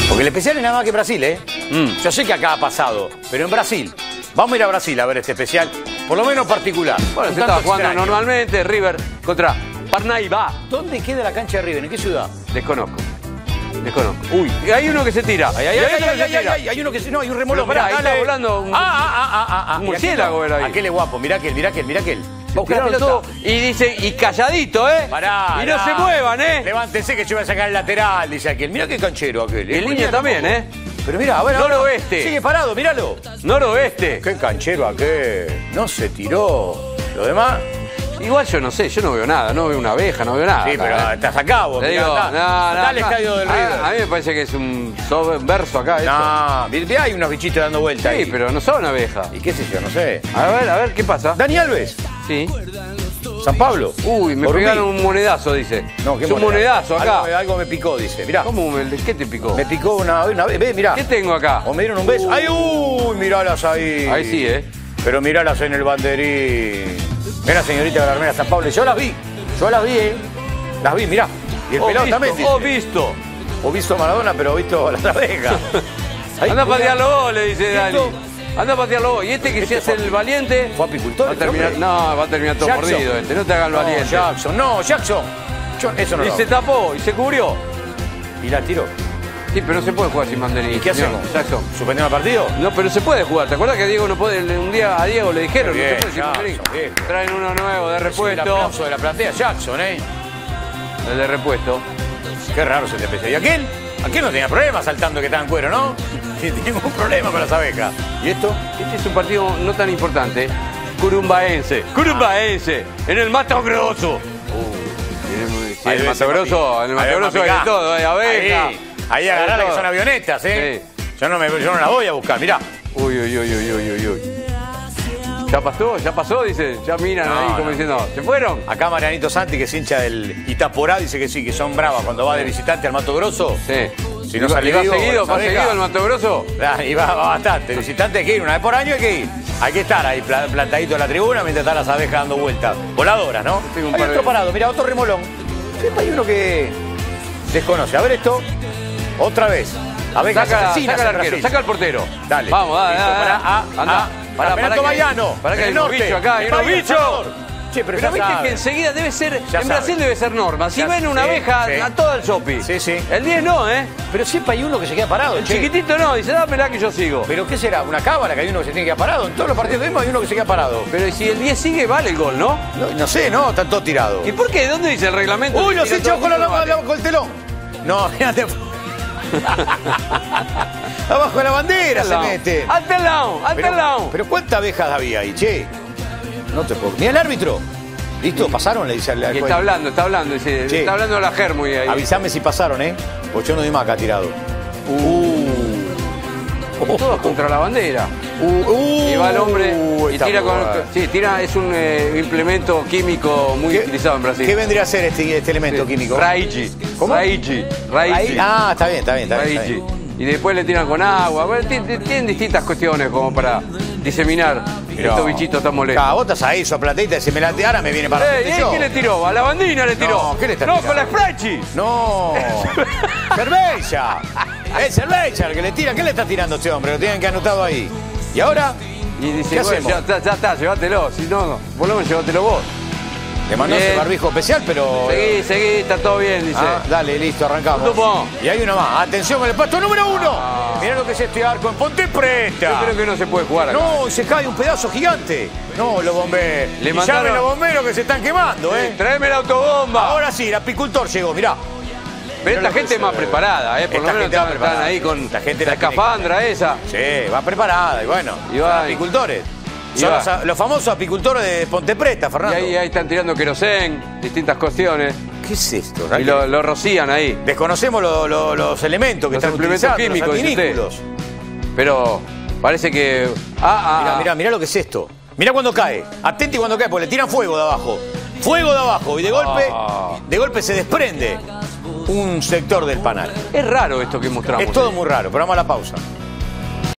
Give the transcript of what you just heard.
Porque el especial es nada más que Brasil, ¿eh? Yo sé que acá ha pasado, pero en Brasil. Vamos a ir a Brasil a ver este especial, por lo menos particular. Bueno, se estaba jugando normalmente River contra Parnaíba. ¿Dónde queda la cancha de River? ¿En qué ciudad? Desconozco. Uy, hay uno que se tira. Hay uno que se... No, hay un remolón. Ahí está volando un murciélago. Aquel es guapo, mirá aquel. Va a buscar la pelota. Todo, y dice, y calladito, ¿eh? Pará, y no se muevan, ¿eh? Levántense que yo voy a sacar el lateral, dice aquel. Mirá qué canchero aquel. Y línea también, ¿eh? Pero mirá, a ver. Noroeste. Sigue parado, míralo. Noroeste. Qué canchero aquel. No se tiró. Lo demás... Igual yo no sé, yo no veo nada, no veo una abeja, no veo nada. Sí, pero estás acá vos, mirá, está al estadio del River. A mí me parece que es un verso acá. No, mirá, hay unos bichitos dando vueltas ahí. Sí, pero no son abejas. ¿Y qué sé yo? No sé. A ver, ¿qué pasa? Dani Alves. Sí. San Pablo. Uy, me pegaron un monedazo, dice. No, ¿qué es un monedazo acá. Algo me picó, dice. Mirá. ¿Cómo? ¿Qué te picó? Me picó una vez, ve, mirá. ¿Qué tengo acá? O me dieron un beso. ¡Ay, uy! Miralas ahí. Ahí sí, ¿eh? Pero miralas en el banderín. Mira, señorita de la Armera San Pablo. Yo las vi, ¿eh? Las vi, mirá. Y el pelado también dice. O visto Maradona, pero visto las abejas. Anda a patearlo vos, le dice Dani. Anda a patearlo vos. Y este que se hace el valiente... ¿Fue apicultor? Va a terminar, no, va a terminar todo mordido este. No te hagas el valiente. Jackson. Eso no y lo se tapó, y se cubrió. Y la tiró. Sí, pero no se puede jugar sin banderín. ¿Y qué hacemos? Jackson. ¿Suspendemos el partido? No, pero se puede jugar. ¿Te acuerdas que Diego no puede? Un día a Diego le dijeron Bien, no se puede sin banderín. Traen uno nuevo de repuesto. El aplauso de la platea, Jackson, ¿eh? El de repuesto. Qué raro se te empezó. ¿Y aquel? Aquel no tenía problema saltando que estaba en cuero, ¿no? Tiene ningún problema con las abejas. ¿Y esto? Este es un partido no tan importante. Curumbaense. En el Mato Grosso. En el Mato Grosso hay de todo. Hay abejas. Ahí agarrala que son avionetas, ¿eh? Sí. Yo no las voy a buscar, mirá. Uy. Ya pasó, dice. Ya miran ahí como diciendo, ¿se fueron? Acá Marianito Santi, que es hincha del Itaporá, dice que sí, que son bravas cuando va de visitante al Mato Grosso. Sí. Si no sale vivo, ¿Va seguido al Mato Grosso? Y va bastante. El visitante hay que ir, una vez por año hay que ir. Hay que estar ahí plantadito en la tribuna mientras están las abejas dando vueltas. Voladoras, ¿no? Hay otro parado, mira, otro remolón. Siempre hay uno que desconoce. A ver esto. Otra vez. Abejas asesinas. Saca al arquero, saca al portero. Dale. Vamos, dale. Anda. Para Bayano. Para que hay unos bichos acá, hay unos bichos. Che, pero viste que enseguida debe ser, en Brasil debe ser norma. Si ven una abeja, a todo el shopping. Sí. El 10 no, ¿eh? Pero siempre hay uno que se queda parado. El chiquitito no, dice, dámela que yo sigo. ¿Pero qué será? ¿Una cábala que hay uno que se tiene que quedar parado? En todos los partidos mismos hay uno que se queda parado. Pero si el 10 sigue, vale el gol, ¿no? No sé, no, están todos tirados. ¿Y por qué? ¿Dónde dice el reglamento? Uy, los hinchas con el telón. No, fíjate. Abajo de la bandera se mete. ¡Ante el lado! Pero ¿cuántas abejas había ahí, che? No te puedo... Ni el árbitro. ¿Listo? ¿Pasaron? Le dice al juez. Está hablando, dice. Che, está hablando la Germu ahí. Avísame si pasaron, ¿eh? Porque yo no doy más acá tirado. Todos contra la bandera. Y va el hombre y tira con... Sí, tira, es un implemento químico muy utilizado en Brasil. ¿Qué vendría a ser este elemento químico? Raichi. ¿Cómo? Raichi. Ah, está bien. Y después le tiran con agua. Bueno, tienen distintas cuestiones como para diseminar estos bichitos tan molestos. Vos estás ahí, soplatita, y se me la ahora me viene para ¿Qué le tiró? A la bandina le tiró. No, ¿qué le está tirando? Con la Sprite. No. Cerveza. Es cerveza el que le tira. ¿Qué le está tirando este hombre? Lo tienen que anotado ahí. ¿Y ahora? Y dice, bueno, ya está, llévatelo. Si no, por lo menos llévatelo vos. Le mandó ese barbijo especial, pero... Seguí, está todo bien, dice. Dale, listo, arrancamos. Y hay uno más. Atención con el puesto número 1. Mirá lo que es este arco en Ponte Preta. Yo creo que no se puede jugar acá. No, se cae un pedazo gigante. No, los bomberos. Llamen a los bomberos que se están quemando, ¿eh? Tráeme la autobomba. Ahora sí, el apicultor llegó, mirá. Pero esta gente es más preparada, ¿eh? Por lo menos están ahí con la escafandra esa. Sí, va preparada y bueno. Y va apicultores. Son los famosos apicultores de Ponte Preta, Fernando. Y ahí están tirando querosén, distintas cuestiones. ¿Qué es esto? Y lo rocían ahí. Desconocemos los elementos que están utilizando, químicos, los antinículos. Pero parece que... Mirá lo que es esto. Mirá cuando cae. Atenti cuando cae, porque le tiran fuego de abajo. Fuego de abajo. Y de golpe se desprende un sector del panal. Es raro esto que mostramos. Es todo muy raro, pero vamos a la pausa.